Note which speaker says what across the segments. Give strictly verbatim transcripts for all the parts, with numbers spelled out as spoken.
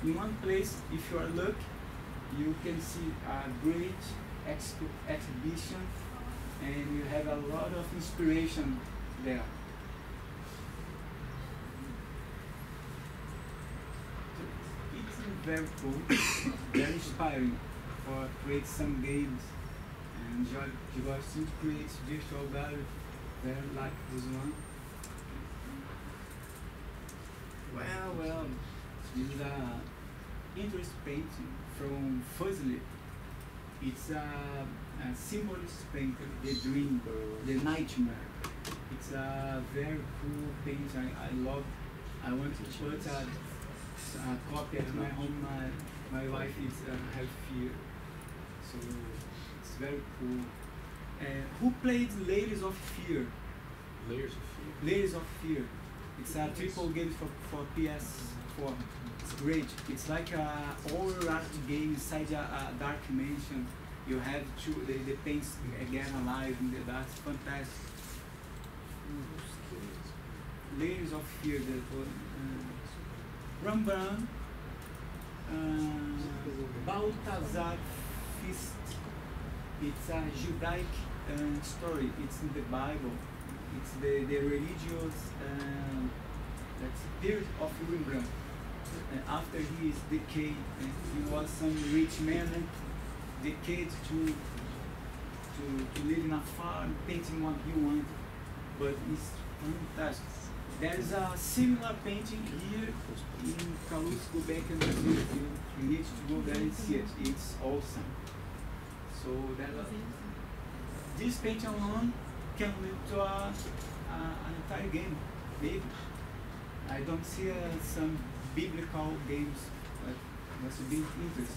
Speaker 1: in one place, if you are lucky, you can see a great expo exhibition, and you have a lot of inspiration there. It's very cool, very inspiring for create some games, and Jorge seems to create virtual gallery very like this one. Well, well, this is a interesting painting from Fuzzly. It's a, a symbolist painting, the dream, the nightmare. It's a very cool painting. I, I love. I want to put a, a copy at my home. My my wife is uh, have fear, so it's very cool. Uh, who played Layers of Fear?
Speaker 2: Layers of Fear.
Speaker 1: Layers of Fear. It's a triple game for, for P S four. It's great. It's like a horror art game inside a, a dark mansion. You have to the, the paints again alive in the dark. It's fantastic. Layers of Fear. The, uh, Rembrandt. Uh, Balthazar Feast. It's a Judaic uh, story. It's in the Bible. It's the, the religious uh, that's period of Rembrandt. Uh, after he is decayed, uh, he was some rich man, and decayed to, to to live in a farm, painting what he wanted. But it's fantastic. There is a similar painting here in Calouste Gulbenkian Museum. You, you need to go there and see it. It's awesome. So that uh, this painting alone can lead to a, a, an entire game, maybe. I don't see uh, some biblical games, but that's a big interest.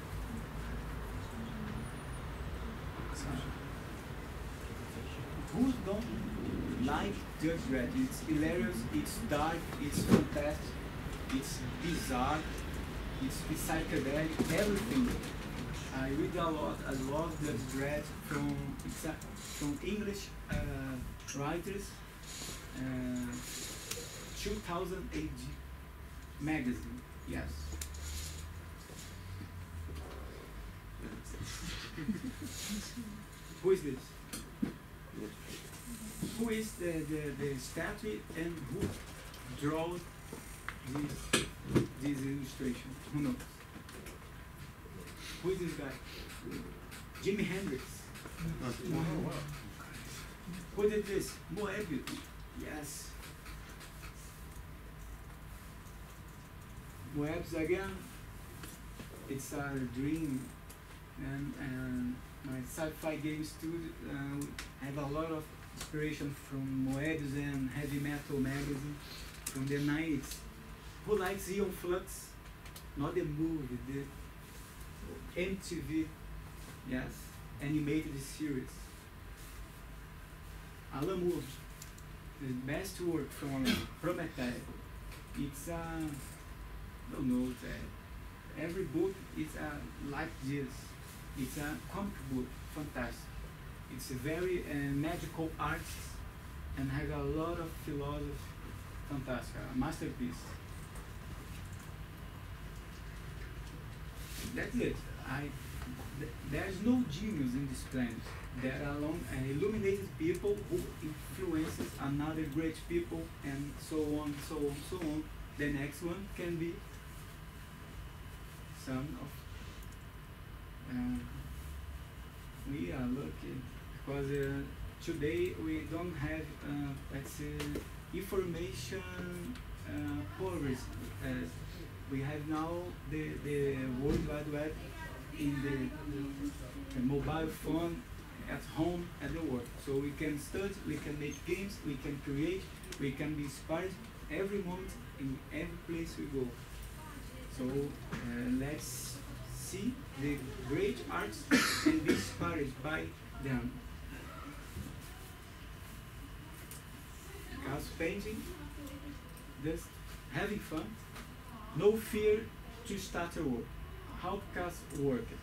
Speaker 1: Uh, who don't like Judge Dredd? It's hilarious, it's dark, it's fantastic, it's bizarre, it's psychedelic, everything. I read a lot. I love Judge Dredd from it's a, from English uh, writers. Uh, two thousand A D magazine. Yes. Who is this? Who is the, the, the statue and who drew this this illustration? Who knows? Who is this guy? Jimi Hendrix.
Speaker 2: Oh, wow.
Speaker 1: Who did this? Moebius. Yes. Moebius again. It's a dream, and, and my sci-fi game studio uh, have a lot of inspiration from Moebius and Heavy Metal magazine from the nineties. Who likes Ion Flux? Not the movie, the M T V, yes, animated series. Alan Moore, the best work from Prometheus. It's a, I don't know, uh, every book is uh, like this. It's a comic book, fantastic. It's a very uh, magical art and has a lot of philosophy, fantastic, a masterpiece. That's it. I, th there's no genius in this planet. There are long, uh, illuminated people who influences another great people, and so on, so on, so on. The next one can be some of. Uh, we are lucky because uh, today we don't have, uh, let's say, information uh, poverty. Uh, we have now the, the World Wide Web in the, the mobile phone at home, at the work. So we can study, we can make games, we can create, we can be inspired every moment in every place we go. So uh, let's see the great arts and be inspired by them. Because painting, just having fun, no fear to start a work. How Picasso worked?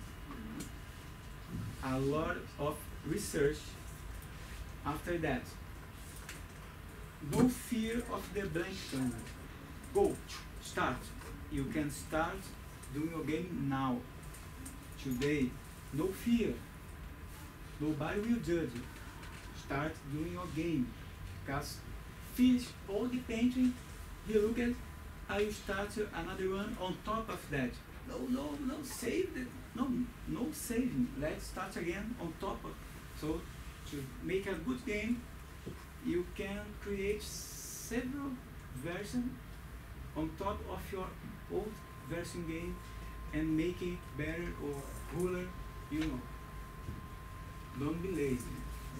Speaker 1: A lot of research. After that, no fear of the blank canvas. Go, start. you can start doing your game now, today. No fear. Nobody will judge you. Start doing your game. Because finish all the painting, you look at, I will start another one on top of that. No, no, no, save it. No, no saving. Let's start again on top of. So to make a good game, you can create several versions on top of your old version game and make it better or cooler, you know. Don't be lazy.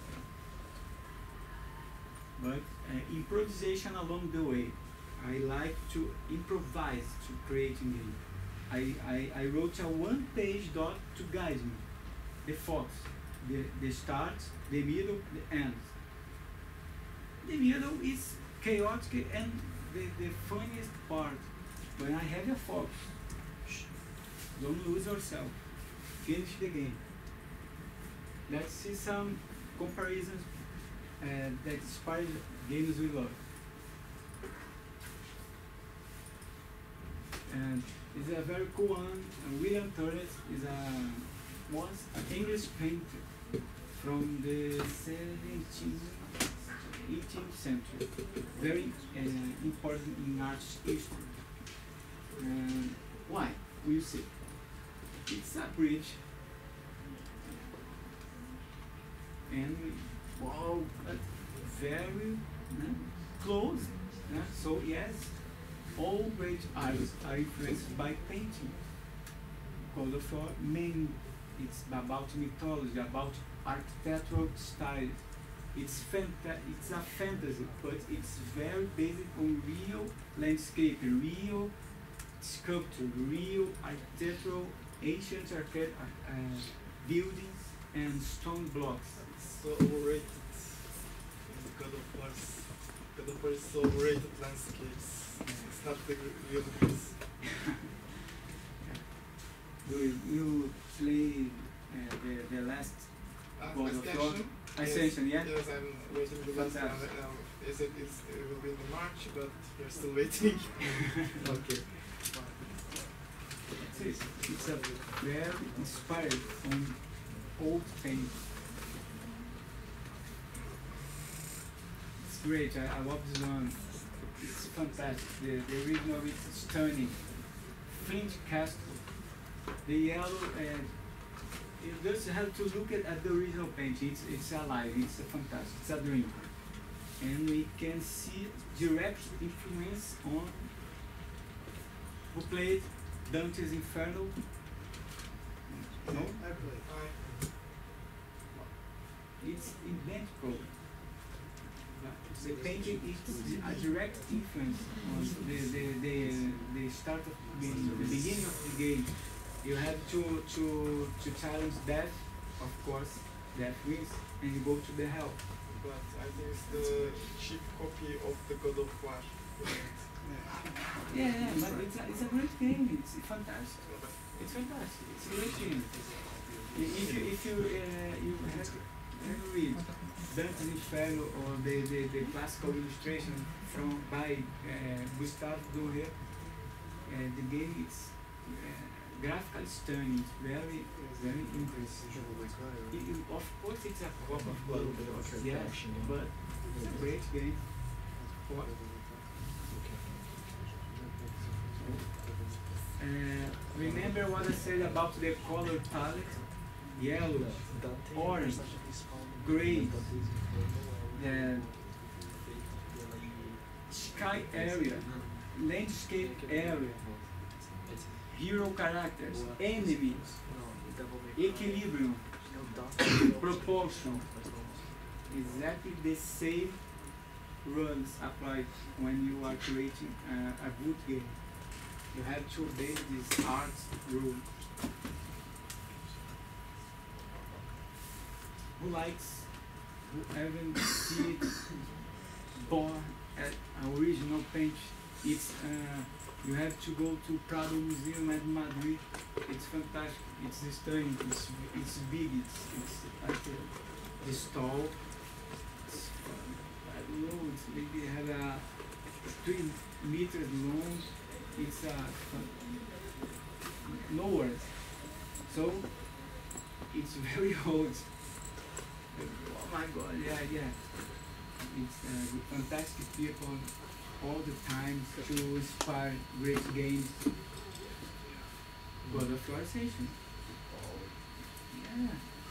Speaker 1: But uh, improvisation along the way. I like to improvise to creating game. I, I, I wrote a one-page dot to guide me. The fox, the, the start, the middle, the end. The middle is chaotic and the, the funniest part. When I have a fox, shh, don't lose yourself. Finish the game. Let's see some comparisons uh, that inspire games we love. And it's a very cool one. Uh, William Turner is a was an English painter from the seventeenth, eighteenth century. Very uh, important in art history. And why? We'll see. It's a bridge. And we, wow, but very uh, close. Uh, so yes, all great artists are influenced by painting. Because of your main, it's about mythology, about architectural style. It's fanta it's a fantasy, but it's very based on real landscape, real sculpture, real architectural, ancient architect uh, buildings and stone blocks.
Speaker 3: It's so overrated. God of War, God of War is so overrated landscapes. It's not the real piece.
Speaker 1: Do you, you play uh, the, the last
Speaker 3: Uh,
Speaker 1: God of War?
Speaker 3: Ascension?
Speaker 1: Ascension,
Speaker 3: yes,
Speaker 1: yeah?
Speaker 3: Yes, I'm waiting the last one.
Speaker 1: Fantastic.
Speaker 3: Um, they said it's, it will be in March, but we're still waiting.
Speaker 1: Okay. It's, it's a very inspired on old paint. It's great. I, I love this one. It's fantastic. The, the original is stunning. Flint Castle. The yellow. Uh, you just have to look at, at the original painting. It's, it's alive. It's a fantastic. It's a dream. And we can see direct influence on who played Dante's Inferno. No?
Speaker 3: I play. I,
Speaker 1: It's identical. The painting is a direct influence on the, the, the, the start of the game, the beginning of the game. You have to, to, to challenge death, of course, death wins, and you go to the hell.
Speaker 3: but I think it's the cheap copy of the God of War.
Speaker 1: Yeah, yeah, but it's a, it's a great game. It's fantastic. It's fantastic. It's a great game. If you, if you, uh, you have, have read Dante's Inferno or the, the, the classical illustration from by uh, Gustave Doré, uh, the game is uh, graphically stunning. It's very, very interesting. It, it, of course, it's a copy of God of War, yeah, but it's a great game. For, Uh, remember what I said about the color palette? Yellow, orange, gray, the sky area, landscape area, hero characters, enemies, equilibrium, proportion. Exactly the same rules apply when you are creating uh, a good game. You have to obey this art rule. Who likes, who haven't seen it born at original paint? It's uh, you have to go to Prado Museum at Madrid. It's fantastic. It's stunning. It's it's big. It's it's like uh, this tall. It's, uh, I don't know. It's maybe have a three meters long. it's uh, no words. So it's very old. Oh my God! Yeah, yeah. It's uh, with fantastic people all the time to inspire great games. God of War Ascension. Yeah.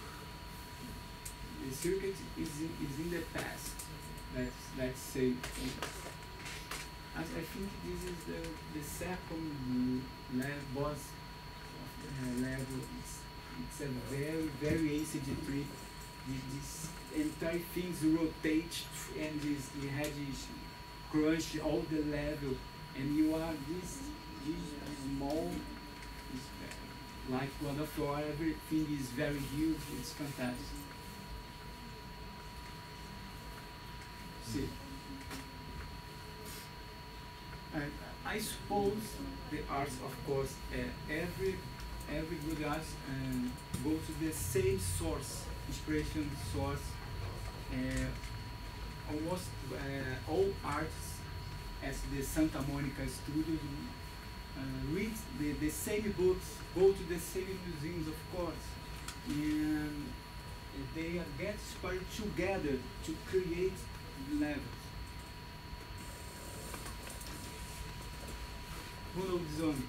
Speaker 1: The circuit is in, is in the past. Let's let's say. I, I think this is the the second level boss of the level. It's it's a very very acid trip. This entire things rotate and this you had this crunch all the level and you are this this small this, uh, like God of War, everything is very huge, it's fantastic. See, and I suppose the arts, of course, uh, every every good art um, go to the same source, inspiration source. Uh, almost uh, all artists at the Santa Monica studio uh, read the, the same books, go to the same museums, of course, and they get inspired together to create levels. Who knows this one?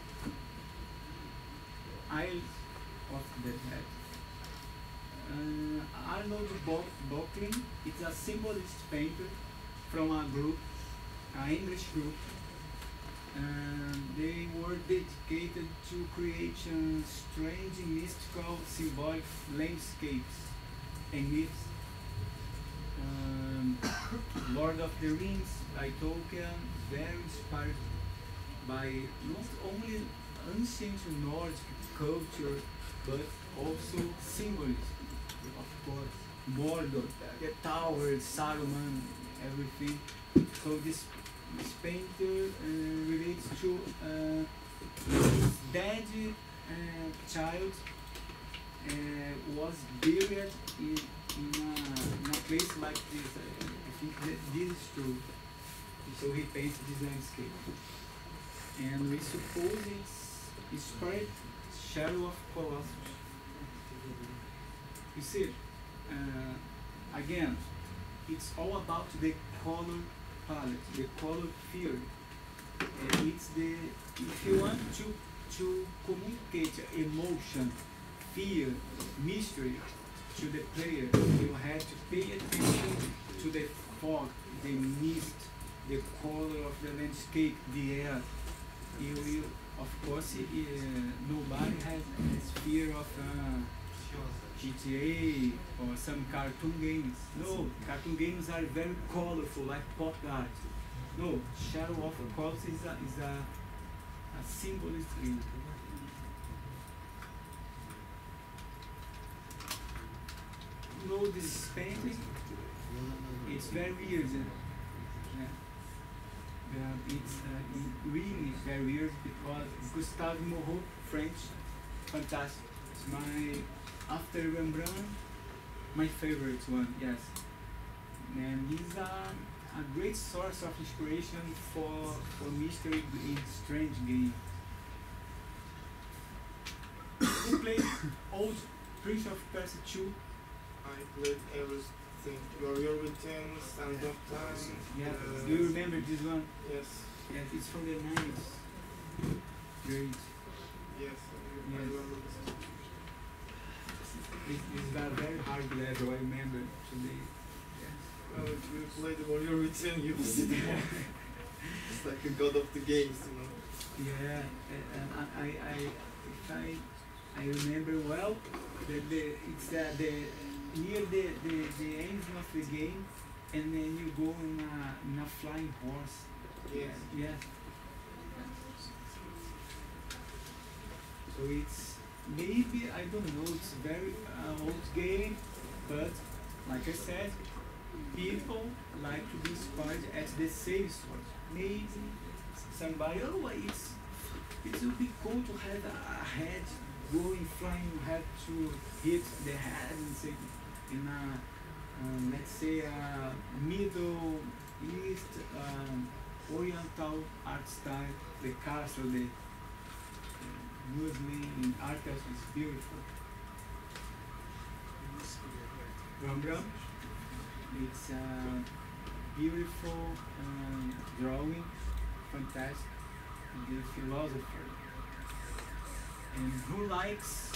Speaker 1: Isles of the Dead. Uh, Arnold Böcklin is a symbolist painter from a group, an English group. And they were dedicated to creating strange, mystical, symbolic landscapes and myths. Um, Lord of the Rings by Tolkien, very inspired by not only ancient Nordic culture, but also symbolism. Of course, Mordor, the tower, Saruman, everything. So this, this painter uh, relates to uh, his dead uh, child uh, was buried in, in, a, in a place like this. Uh, I think that this is true. So he painted this landscape. And we suppose it's inspired Shadow of Colossus. You see, uh, again, it's all about the color palette, the color theory. Uh, it's the, if you want to, to communicate emotion, fear, mystery to the player, you have to pay attention to the fog, the mist, the color of the landscape, the air. You will, of course, uh, nobody has, has fear of uh, G T A or some cartoon games. No, cartoon games are very colorful, like pop art. No, Shadow of Colossus is a, is a, a symbolist game. You know this painting? It's very weird. Yeah. Yeah, it's uh, it really very weird because Gustave Moreau, French, fantastic. It's my, after Rembrandt, my favorite one, yes. And he's a, a great source of inspiration for, for mystery in strange games. Who played old Prince of Persia two?
Speaker 3: I played everything. Warrior Within, Sands of Time.
Speaker 1: Yeah,
Speaker 3: uh,
Speaker 1: do you remember this one?
Speaker 3: Yes.
Speaker 1: Yes, it's from the nineties. Great.
Speaker 3: Yes, I,
Speaker 1: Yes.
Speaker 3: I remember this.
Speaker 1: It, it's a very hard level, I remember today. Yes.
Speaker 3: Well, if you play the Warrior Within, you will see that. It's like a god of the games, you know.
Speaker 1: Yeah, and I, I, I, if I, I remember well, that the it's uh, the near the, the the end of the game, and then you go in a in a flying horse.
Speaker 3: Yes.
Speaker 1: Yes. So it's maybe I don't know. It's very uh, old game, but like I said, people like to be inspired at the same source. Maybe somebody, oh, it's it would be cool to have a head going flying. You have to hit the head and say in a um, let's say a Middle East um, oriental art style. The castle, the uh, muslin art is beautiful. Rembrandt, it's a beautiful um, drawing, fantastic, the philosopher. And who likes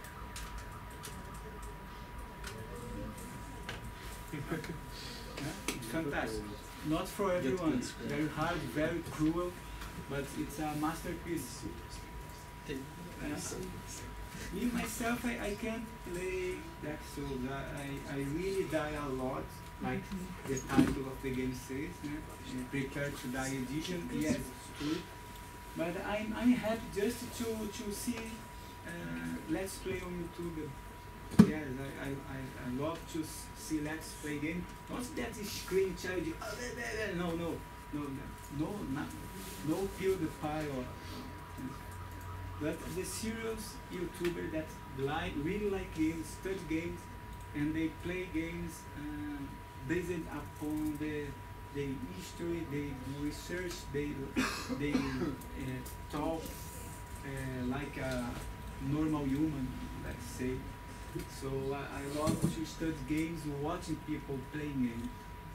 Speaker 1: yeah, it's fantastic. Not for everyone. Very hard, very cruel, but it's a masterpiece. Uh, me myself, I, I can't play Dark Souls. I, I, I really die a lot, like the title of the game says. Yeah? Prepare to die edition. Yes, it's true. But I'm I'm happy just to to see uh, Let's Play on YouTube. Yes, I, I, I, I love to s- see Let's Play game. Not that screen child. No, no, no, no, no, not, no PewDiePie or. But the serious YouTuber that like really like games, study games, and they play games uh, based upon the the history, they do research, they they uh, talk uh, like a normal human, let's say. So I, I love to study games, watching people playing games.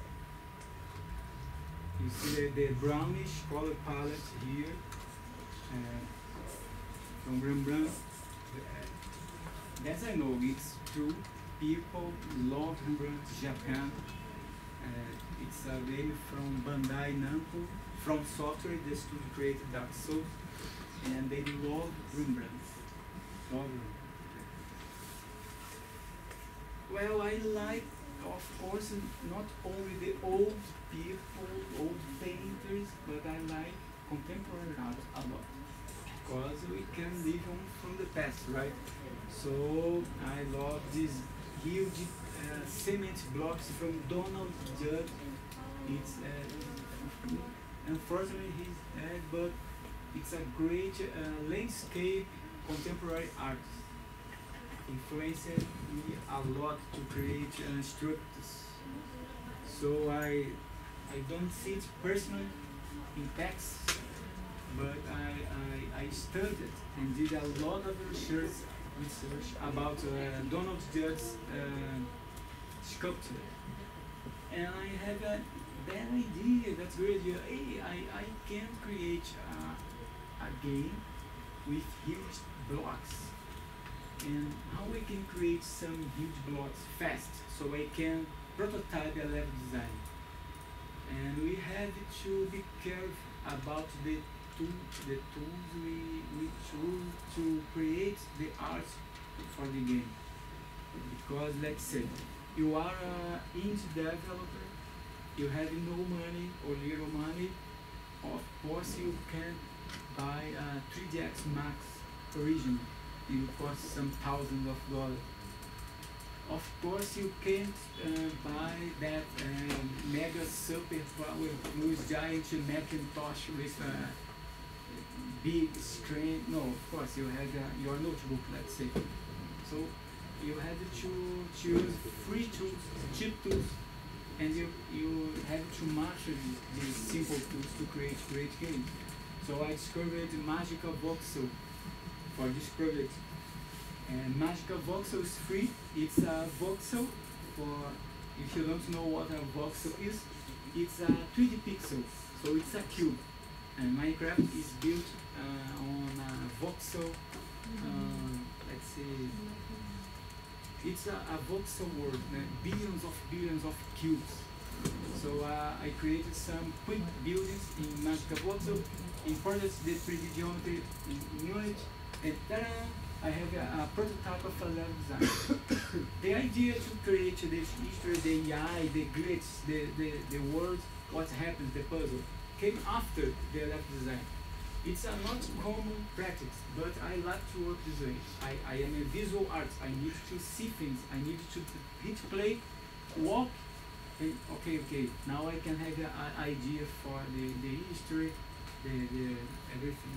Speaker 1: You see the, the brownish color palette here uh, from Rembrandt. Uh, as I know, it's true. People love Rembrandt, Japan. Uh, it's a game from Bandai Namco, From Software, the studio created Dark Souls, and they love Rembrandt. Love Rembrandt. Well, I like, of course, not only the old people, old painters, but I like contemporary art a lot. Because we can live on from the past, right? So I love these huge uh, cement blocks from Donald Judd. It's uh, unfortunately he's dead, but it's a great uh, landscape contemporary art. Influenced me a lot to create uh, structures. So I I don't see it personally in text, but I, I, I studied and did a lot of research research about uh, Donald Judd's uh, sculpture. And I have a bad idea, that's great idea. Hey, I, I can create a, a game with huge blocks. And how I can create some huge blocks fast so I can prototype a level design. And we have to be careful about the tool, the tools we, we choose to create the art for the game. Because let's say you are an indie developer, you have no money or little money, of course you can buy a three D X Max original. It will cost some thousands of dollars. Of course, you can't uh, buy that uh, mega super power fluid giant Macintosh with a big screen. No, of course, you have uh, your notebook, let's say. So you have to choose free tools, cheap tools, and you you have to master these simple tools to create great games. So I discovered Magica Voxel for this project. And Magica Voxel is free. It's a voxel for, if you don't know what a voxel is, it's a three D pixel, so it's a cube. And Minecraft is built uh, on a voxel, uh, let's see, it's a, a voxel world, uh, billions of billions of cubes. So uh, I created some quick buildings in Magica Voxel, imported the three D geometry in Unity, and ta-da! I have a, a prototype of a level design. The idea to create this history, the A I, the glitch, the, the, the world, what happens, the puzzle, came after the level design. It's a not common practice, but I like to work this way. I, I am a visual artist. I need to see things. I need to hit play, walk, and okay, okay, now I can have an idea for the, the history, the, the everything.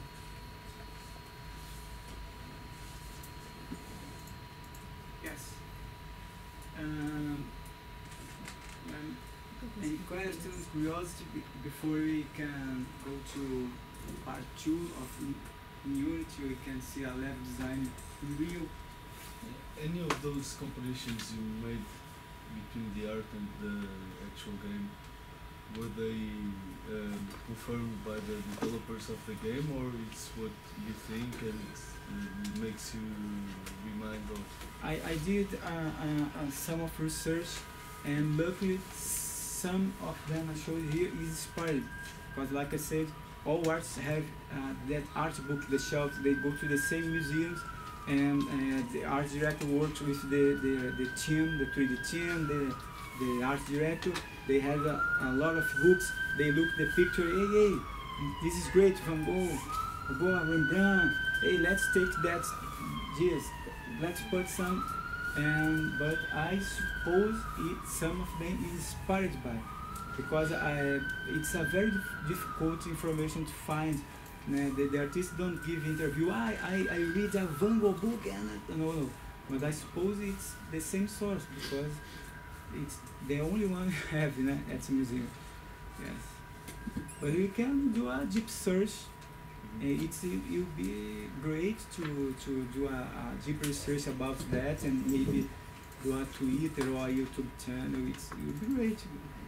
Speaker 1: Yes. Um, um, any questions? have some curiosity be- before we can go to part two of in in Unity. We can see a level design in real.
Speaker 2: Any of those compositions you made between the art and the actual game, were they um, confirmed by the developers of the game, or it's what you think and it makes you remind of?
Speaker 1: I, I did uh, uh, uh, some of research, and luckily some of them I showed here is inspired, because like I said, all artists have uh, that art book, the shelves. They go to the same museums, and uh, the art director works with the, the, the team, the three D team, the, the art director. They have a, a lot of books. They look the picture, hey, hey, this is great, Van Gogh, Van Gogh, Rembrandt, hey, let's take that, yes, let's put some, and, but I suppose it, some of them is inspired by, because I, it's a very dif- difficult information to find. Uh, the, the artists don't give interview. I, I, I read a Van Gogh book and I, no no, but I suppose it's the same source, because it's the only one we have, you know, at the museum. Yes, but we can do a deep search. Uh, it's it will be great to to do a, a deep research about that, and maybe do a Twitter or a YouTube channel. It's it will be great. It's,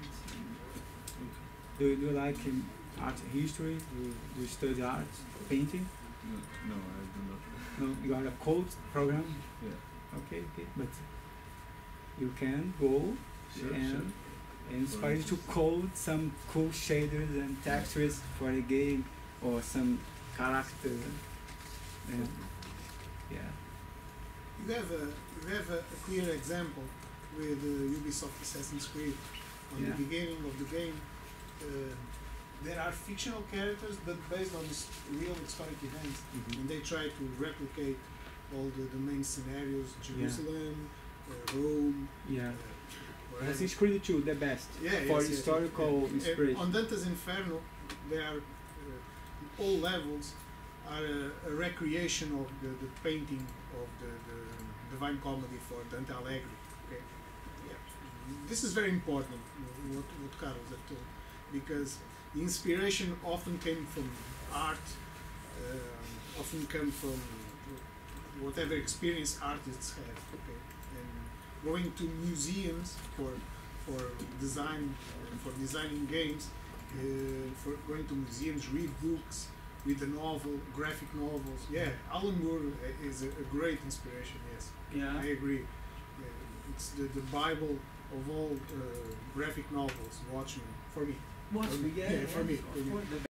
Speaker 1: do you do you like um, art history? Do, do you study art, painting?
Speaker 2: No, no, I do not.
Speaker 1: No, you are a code program.
Speaker 2: Yeah.
Speaker 1: Okay, okay, but you can go
Speaker 2: Sure,
Speaker 1: and,
Speaker 2: sure.
Speaker 1: and inspire you to code some cool shaders and textures for a game, or some character. And yeah,
Speaker 4: You have a you have a, a clear example with uh, Ubisoft Assassin's Creed. On
Speaker 1: Yeah.
Speaker 4: the beginning of the game, uh, there are fictional characters, but based on his real historic events,
Speaker 1: Mhm.
Speaker 4: and they try to replicate all the, the main scenarios: Jerusalem, uh, Rome.
Speaker 1: yeah.
Speaker 4: Uh, wherever.
Speaker 1: Assassin's Creed two, the best
Speaker 4: Yeah,
Speaker 1: for
Speaker 4: yes, yes,
Speaker 1: historical
Speaker 4: yeah. And
Speaker 1: inspiration.
Speaker 4: on Dante's Inferno, there are uh, all levels are a, a recreation of the, the painting of the, the Divine Comedy for Dante Alighieri. Okay, yeah, this is very important. What what Carlos have told, because the inspiration often came from art, uh, often come from whatever experience artists have. Okay, and going to museums for for design, uh, for designing games, uh, for going to museums, read books, read the novel, graphic novels. Yeah, Alan Moore uh, is a, a great inspiration. Yes,
Speaker 1: Yeah.
Speaker 4: I agree. Uh, it's the, the Bible of all uh, graphic novels. Watchmen for me.
Speaker 1: Watch me, yeah,
Speaker 4: Yeah, for me,
Speaker 1: of
Speaker 4: for me.
Speaker 1: course, the